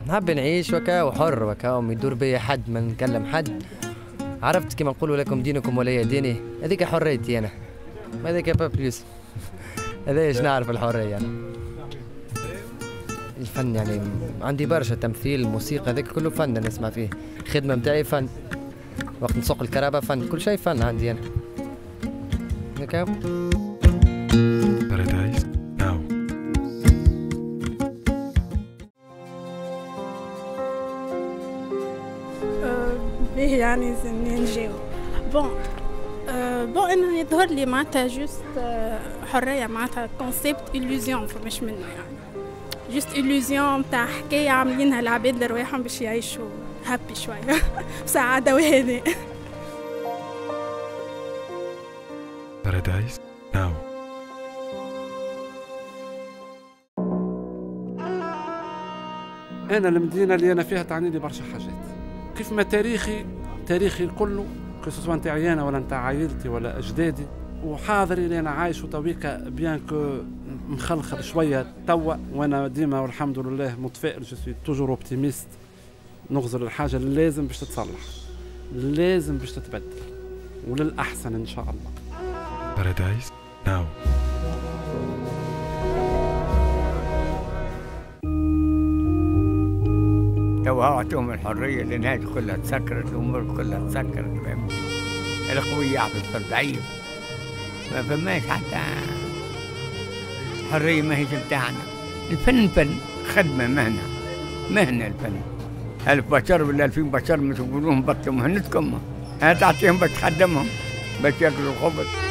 نحب نعيش وكا وحر وكا وما يدور بيا حد، ما نكلم حد. عرفت كيما نقولوا لكم دينكم ولي ديني، هذيك حريتي انا، هذيك با بليس. هذا ايش نعرف الحريه انا. الفن يعني عندي برشا، تمثيل، موسيقى، هذاك كله فن نسمع فيه. الخدمه نتاعي فن، وقت نسوق الكرابه فن، كل شيء فن عندي انا. هكا. Paradise Now. باهي يعني نجاوب. بون انه يظهر لي معناتها جوست حريه، معناتها كونسيبت إلوزيون فماش منه يعني. جوست إلوزيون تاع حكايه عاملينها العباد لرواحهم باش يعيشوا هابي شويه بسعاده وهداء. Paradise Now. أنا المدينة اللي أنا فيها تعني لي برشا حاجات، كيف ما تاريخي كله كسوا نتاعي أنا ولا نتاع عائلتي ولا أجدادي، وحاضري اللي أنا عايش وتويكا بيان كو مخلخل شوية توا، وأنا ديما والحمد لله متفائل، جو سوي توجور اوبتيميست. نغزر الحاجة اللي لازم باش تتصلح، لازم باش تتبدل وللأحسن إن شاء الله. Paradise Now. تو أعطوهم الحرية لأن كلها تسكرت، الأمور كلها تسكرت، فهمت؟ القوي يحبس في الضعيف، ما فماش حتى حرية، ما هي بتاعنا. الفن فن، خدمة، مهنة الفن. 1000 بشر ولا 2000 بشر مش يقولون بطلوا مهنتكم، تعطيهم باش تخدمهم باش ياكلوا الخبز.